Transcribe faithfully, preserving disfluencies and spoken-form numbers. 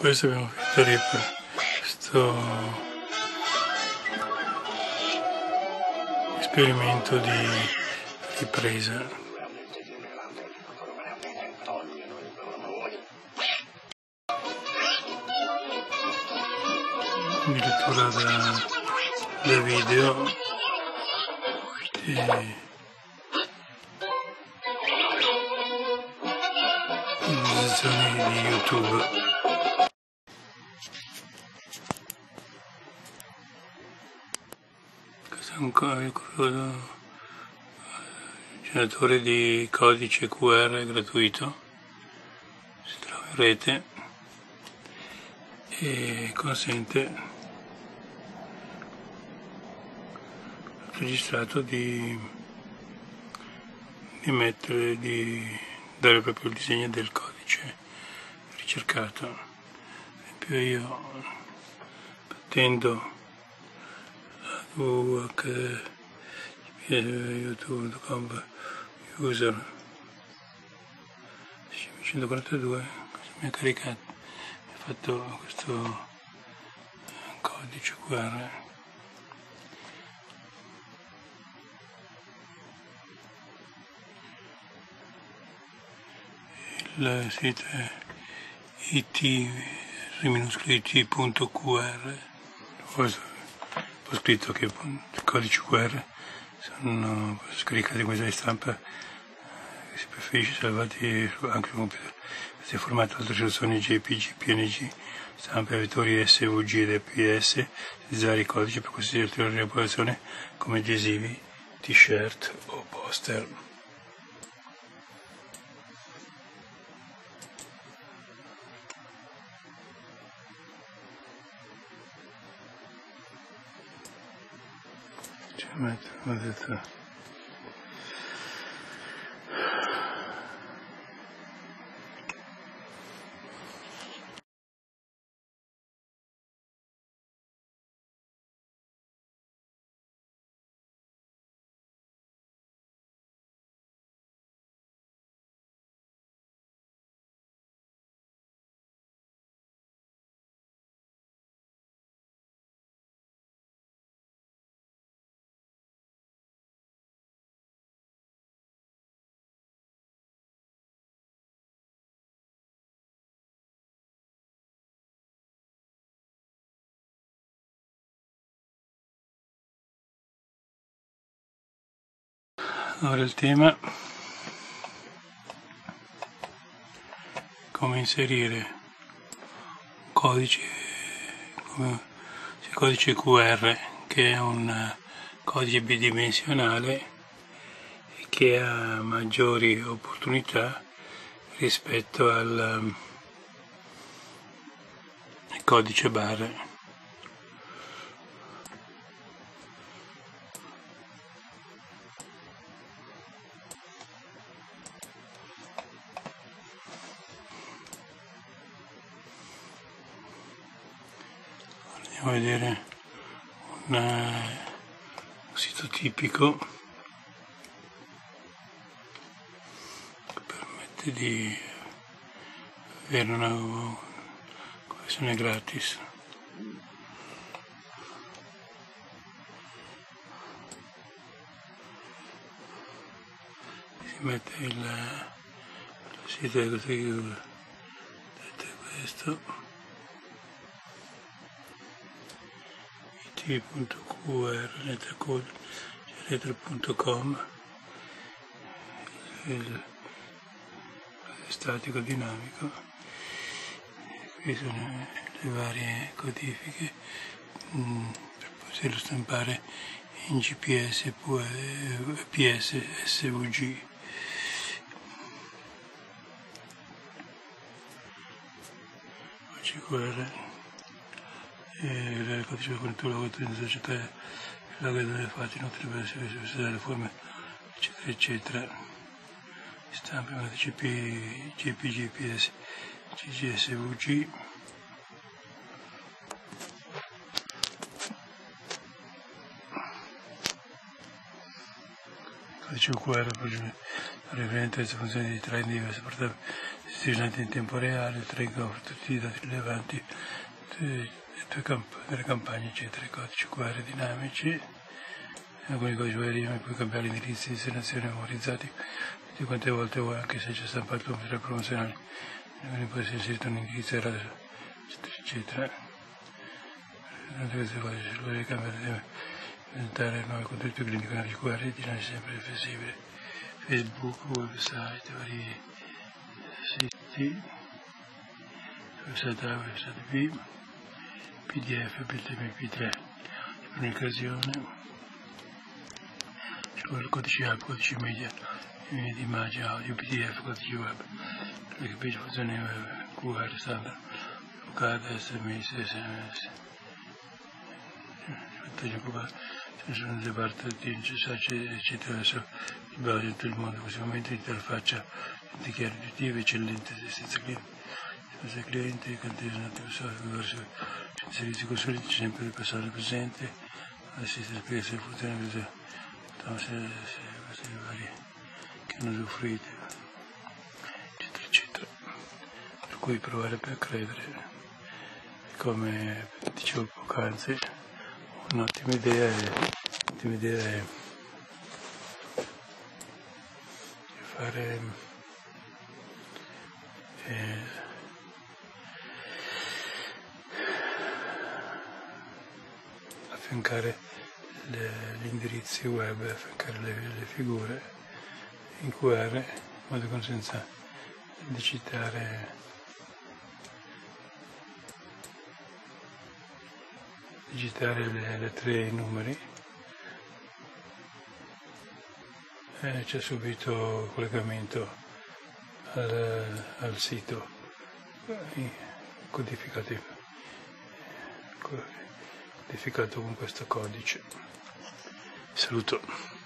questo abbiamo finito di questo esperimento di ripresa. Di lettura da, da video e visualizzazioni di YouTube. Questo è un co- generatore di codice Q R gratuito, si trova in rete e consente registrato di, di mettere, di dare proprio il disegno del codice ricercato. Ad esempio io partendo da w w w punto youtube punto com user cinquecentoquarantadue mi ha caricato, mi ha fatto questo codice Q R. Il sito è it minuscolo punto Q R, poi ho scritto che i codici Q R sono scaricati come stampa, che si preferisce salvati anche sul computer. Questo è formato altre soluzioni J P G, P N G, stampa vettori S V G ed E P S, utilizzare i codici per qualsiasi ulteriore rielaborazione come adesivi, t-shirt o poster. Ho detto ora il tema: come inserire un codice, come, codice Q R, che è un codice bidimensionale e che ha maggiori opportunità rispetto al, al codice barre. Andiamo a vedere una, un sito tipico che permette di avere una connessione gratis. Si mette il, il sito è così, questo it punto Q R letter code letter punto com, il statico dinamico. Qui sono le varie codifiche mh, per poterlo stampare in G P S, P S, S V G. C Q R, il codice di fornitura di società, il logo delle fatti, inoltre deve essere le forme, eccetera, eccetera. Stampa T C P, J P G, P S, C G S V G. Codice Q R per riferimento alle funzioni di trend diverse portati gestionati in tempo reale, il trend offre tutti i dati rilevanti delle campagne, eccetera, i codici Q R dinamici, alcuni codici Q R puoi cambiare l'indirizzo di destinazione memorizzati tutte quante volte vuoi, anche se c'è stampato un materiale promozionale, quindi può essere inserito un indirizzo radio, eccetera, eccetera. Questi codici si vuole cambiare, deve diventare nuovi contenuti clinici con i Q R dinamici sempre flessibili. Facebook, website, vari siti, website A, website B, P D F, B T M P tre, comunicazione, ci vuole il codice app, codice media, di immagine, audio, P D F, codice web, le page funzioni Q R standard, vocale, S M S, S M S, ci sono delle parti di eccetera, adesso il browser in tutto il mondo, in questo momento l'interfaccia dichiara intuitiva, eccellente, senza clienti, senza clienti, cantiere software, servizi consulenti, sempre il passato presente, assiste alla spiegazione funzionale, questi vari che hanno usufruito, eccetera, eccetera. Per cui provare per credere, come dicevo poc'anzi, un'ottima idea è, un'ottima idea è fare eh, affiancare le, gli indirizzi web, affiancare le, le figure in Q R, in modo che senza digitare digitare le lettere e i numeri, e c'è subito collegamento al, al sito codificato, codificato con questo codice. Saluto.